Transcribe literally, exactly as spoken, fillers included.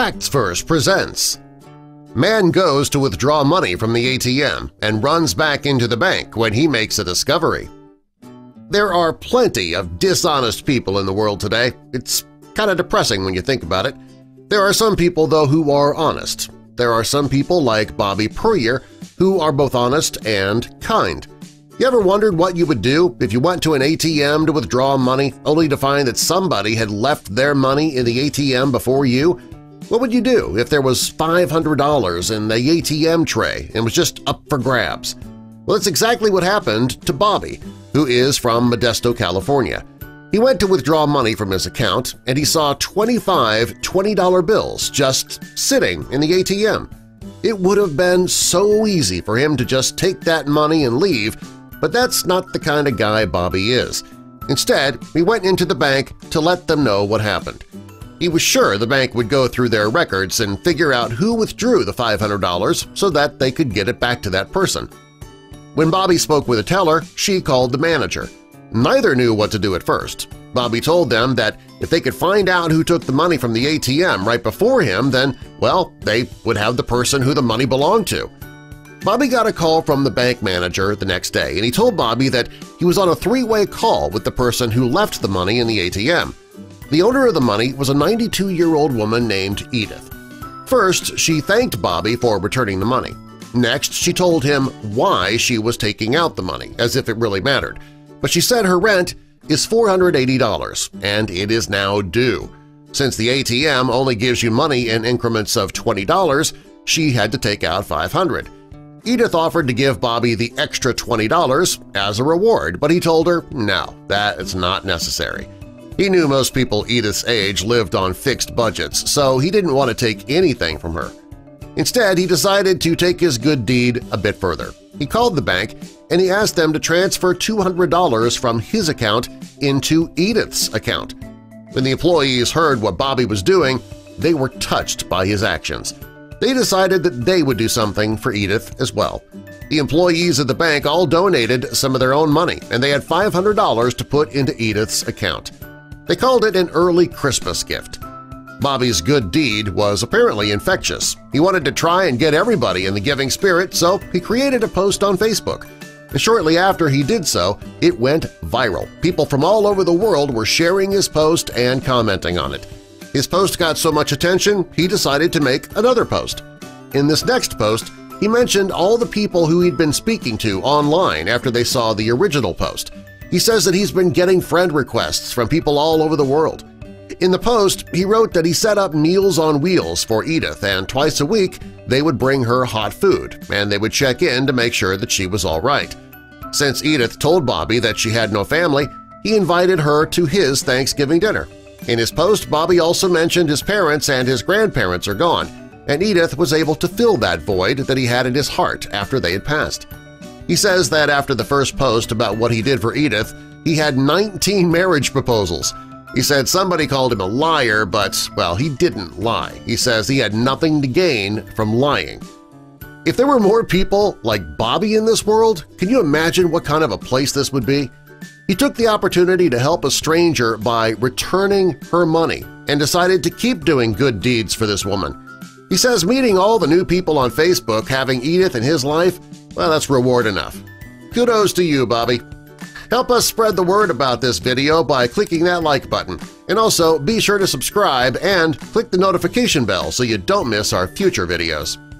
Facts Verse presents Man goes to withdraw money from the A T M and runs back into the bank when he makes a discovery. There are plenty of dishonest people in the world today. It's kind of depressing when you think about it. There are some people, though, who are honest. There are some people like Bobby Puryear who are both honest and kind. You ever wondered what you would do if you went to an A T M to withdraw money only to find that somebody had left their money in the A T M before you? What would you do if there was five hundred dollars in the A T M tray and was just up for grabs? Well, that's exactly what happened to Bobby, who is from Modesto, California. He went to withdraw money from his account and he saw twenty-five twenty dollar bills just sitting in the A T M. It would have been so easy for him to just take that money and leave, but that's not the kind of guy Bobby is. Instead, he went into the bank to let them know what happened. He was sure the bank would go through their records and figure out who withdrew the five hundred dollars so that they could get it back to that person. When Bobby spoke with a teller, she called the manager. Neither knew what to do at first. Bobby told them that if they could find out who took the money from the A T M right before him, then, well, they would have the person who the money belonged to. Bobby got a call from the bank manager the next day, and he told Bobby that he was on a three-way call with the person who left the money in the A T M. The owner of the money was a ninety-two-year-old woman named Edith. First, she thanked Bobby for returning the money. Next, she told him why she was taking out the money, as if it really mattered. But she said her rent is four hundred eighty dollars, and it is now due. Since the A T M only gives you money in increments of twenty dollars, she had to take out five hundred dollars. Edith offered to give Bobby the extra twenty dollars as a reward, but he told her no, that is not necessary. He knew most people Edith's age lived on fixed budgets, so he didn't want to take anything from her. Instead, he decided to take his good deed a bit further. He called the bank and he asked them to transfer two hundred dollars from his account into Edith's account. When the employees heard what Bobby was doing, they were touched by his actions. They decided that they would do something for Edith as well. The employees of the bank all donated some of their own money, and they had five hundred dollars to put into Edith's account. They called it an early Christmas gift. Bobby's good deed was apparently infectious. He wanted to try and get everybody in the giving spirit, so he created a post on Facebook. And shortly after he did so, it went viral. People from all over the world were sharing his post and commenting on it. His post got so much attention, he decided to make another post. In this next post, he mentioned all the people who he'd been speaking to online after they saw the original post. He says that he's been getting friend requests from people all over the world. In the post, he wrote that he set up Meals on Wheels for Edith, and twice a week they would bring her hot food, and they would check in to make sure that she was all right. Since Edith told Bobby that she had no family, he invited her to his Thanksgiving dinner. In his post, Bobby also mentioned his parents and his grandparents are gone, and Edith was able to fill that void that he had in his heart after they had passed. He says that after the first post about what he did for Edith, he had nineteen marriage proposals. He said somebody called him a liar, but, well, he didn't lie. He says he had nothing to gain from lying. If there were more people like Bobby in this world, can you imagine what kind of a place this would be? He took the opportunity to help a stranger by returning her money and decided to keep doing good deeds for this woman. He says meeting all the new people on Facebook, having Edith in his life, well, that's reward enough. Kudos to you, Bobby. Help us spread the word about this video by clicking that like button, and also be sure to subscribe and click the notification bell so you don't miss our future videos.